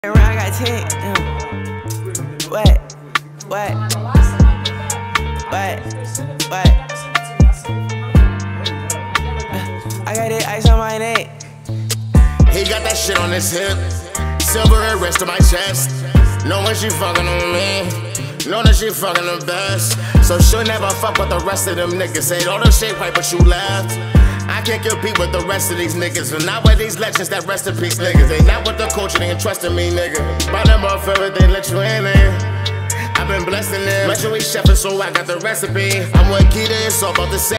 I got 10. What? I got that ice on my neck. He got that shit on his hip, silver and rest of my chest. Know when she fucking on me, know that she fucking the best. So she'll never fuck with the rest of them niggas. Say all the shit right, but you left. I can't compete with the rest of these niggas, but not with these legends that rest in peace niggas. They not with the culture, they ain't trusting me, nigga. By them off everything, let you in there. I've been blessing them. Make sure we chefing, so I got the recipe. I'm with Keita, it's all about the same.